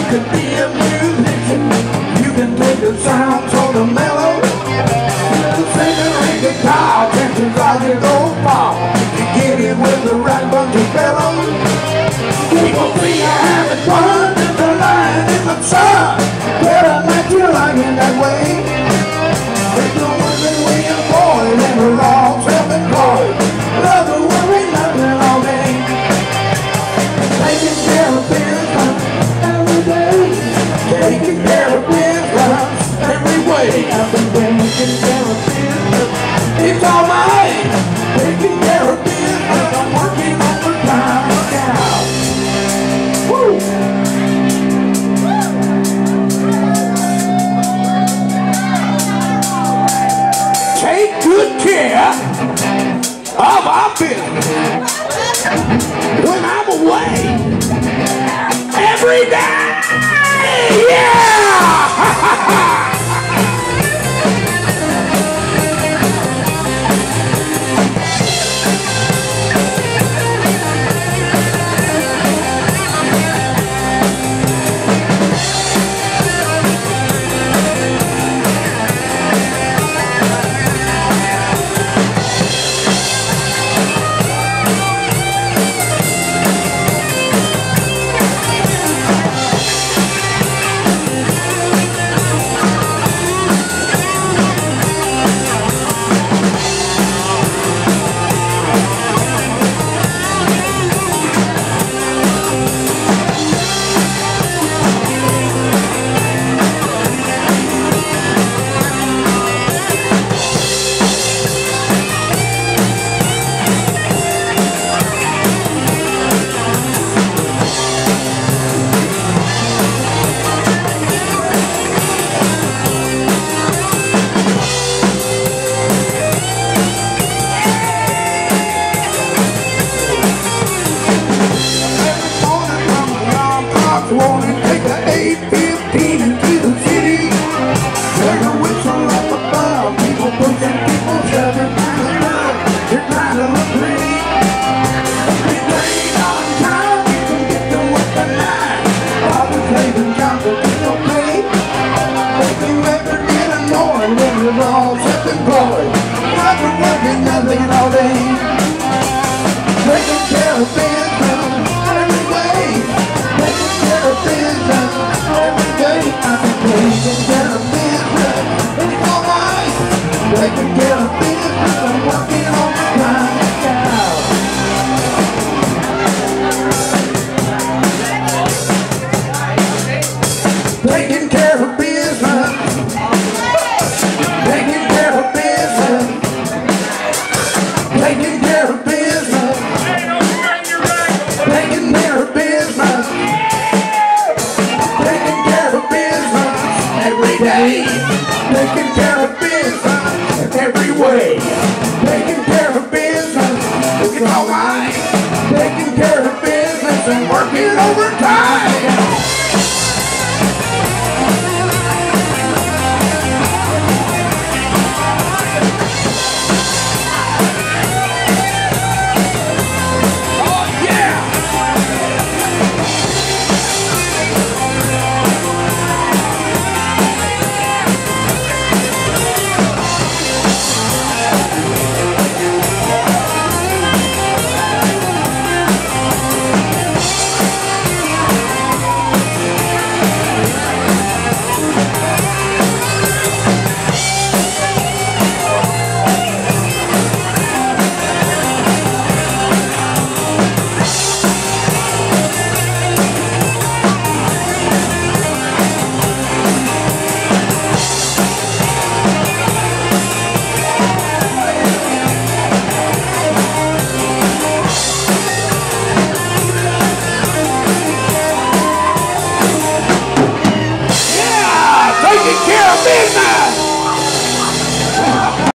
can be a musician. You can take the sounds on the mellow. You sing and guitar, chances are you go far. You get it with the right bunch of fellows. People see you having fun in the light in the sun. Better let you like it that way. It's the women we employ, and we're all self-employed. Love to worry nothing all day. Taking care of business every day. Taking care of business every way. I've been taking care of business. It's alright. Taking care of business. I'm working overtime. Look out. Woo! Take good care of our business when I'm away every day. Yeah! All self-employed, I've been working nothing all day. Taking care of business every way. Taking care of business every day. I've been taking care of business. It's alright. Taking care of business. I'm working all the time. Taking care of business. Taking care of business. Taking care of business. Taking care of business. Taking care of business every day. Taking care of business every way. Taking care of business. It's alright. Taking care of business and working overtime.